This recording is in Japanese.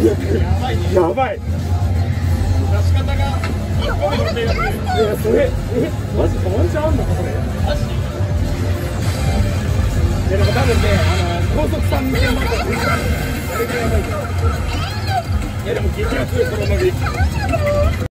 やばい。出し方が1個目の手。いや、それ、マジワンチャンあんのか、それ。マジでも多分ね、高速3みたいなのがあれがやばいから。いや、でも激アツ、このままで。